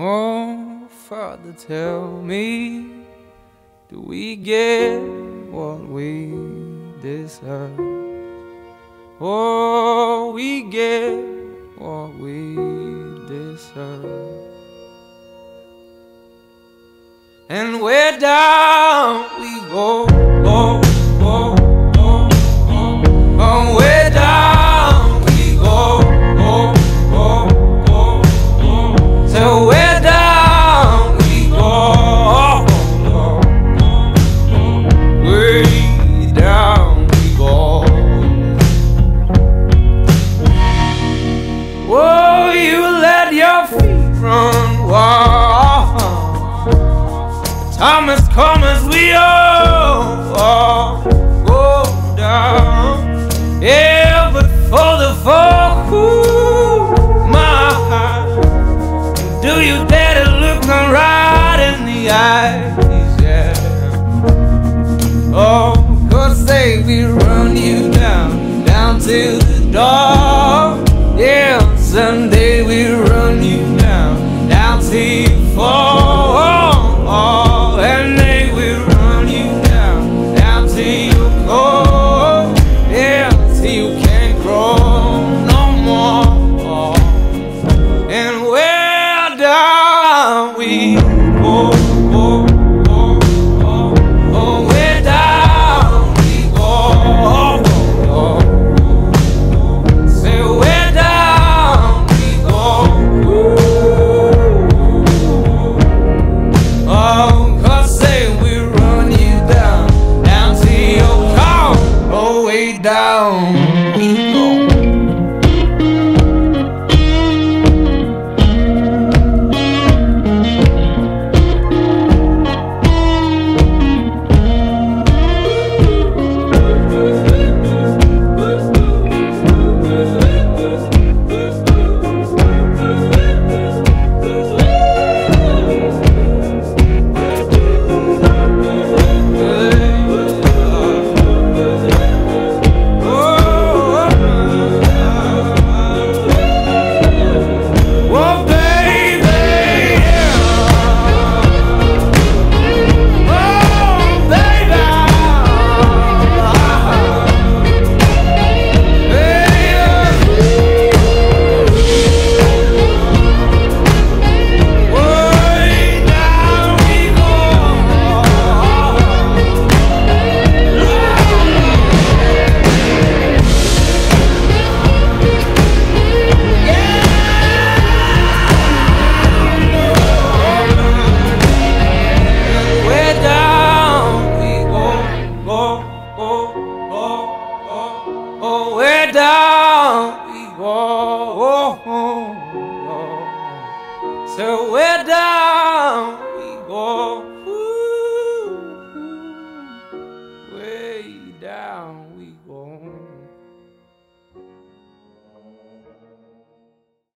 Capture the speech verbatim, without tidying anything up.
Oh, Father, tell me, do we get what we deserve? Oh, we get what we deserve. And where down we go, go, go, go, go. Oh, where down we go, go, go, go, go. So where down we go, go, go, go. Way down we go. Oh, you let your feet run wild. Time has come as we all, all go down. Yeah, but for the fall, ooh, my heart, do you dare to look me right in the eyes? Yeah. Oh, 'cause say we run you down, down to the door. Yeah, someday we run you down, down till you fall. And they will run you down, down till you go. Yeah, till you can't grow no more. And where down we go, go, go, go. Oh, where down we go, go, go. Say where down we go. Oh, down we go. Oh, where down we go, oh, oh, oh. So where down we go, ooh, ooh, way down.